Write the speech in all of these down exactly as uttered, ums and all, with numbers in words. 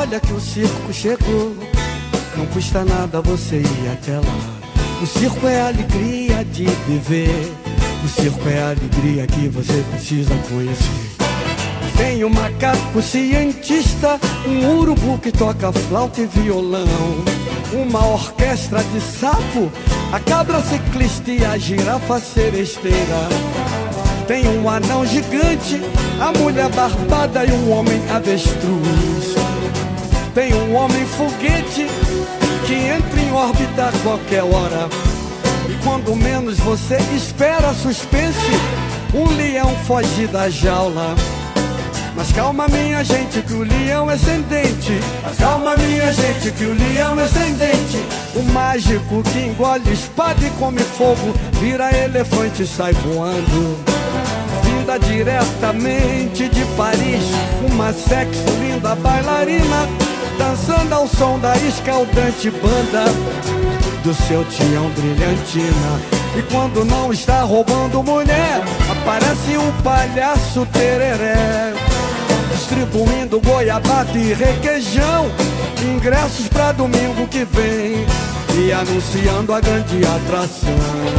Olha que o circo chegou, não custa nada você ir até lá. O circo é a alegria de viver, o circo é a alegria que você precisa conhecer. Tem um macaco cientista, um urubu que toca flauta e violão, uma orquestra de sapo, a cabra ciclista e a girafa seresteira. Tem um anão gigante, a mulher barbada e um homem avestruz. Tem um homem foguete que entra em órbita a qualquer hora, e quando menos você espera, suspense, um leão foge da jaula. Mas calma minha gente que o leão é sem dente, mas calma minha gente que o leão é sem dente. O mágico que engole espada e come fogo, vira elefante e sai voando. Vinda diretamente de Paris, uma sexy linda bailarina, dançando ao som da escaldante banda do seu tião brilhantina. E quando não está roubando mulher, aparece um palhaço tereré, distribuindo goiabada e requeijão, ingressos pra domingo que vem, e anunciando a grande atração.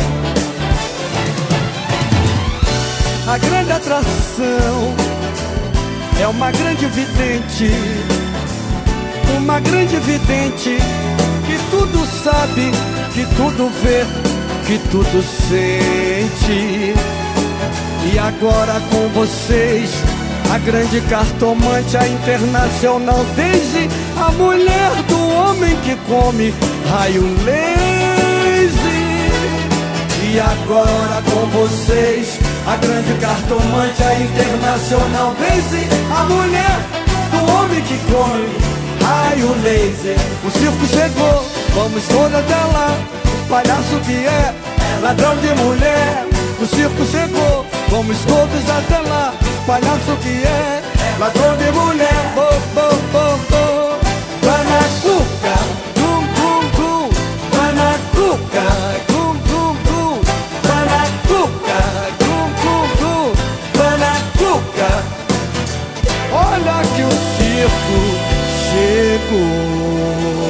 A grande atração é uma grande vidente, uma grande vidente que tudo sabe, que tudo vê, que tudo sente. E agora com vocês, a grande cartomante, a internacional Daisy, a mulher do homem que come raio laser. E agora com vocês, a grande cartomante, a internacional Daisy, a mulher do homem que come raio laser. O circo chegou, vamos todos até lá. O palhaço que é, é ladrão de mulher. O circo chegou, vamos todos até lá. O palhaço que é, é ladrão de mulher. Bo, bo, bo, bo. Banacuca, gum, gum, gum. Banacuca, gum, gum, gum. Banacuca, gum, gum, gum. Banacuca. Olha que o circo chegou.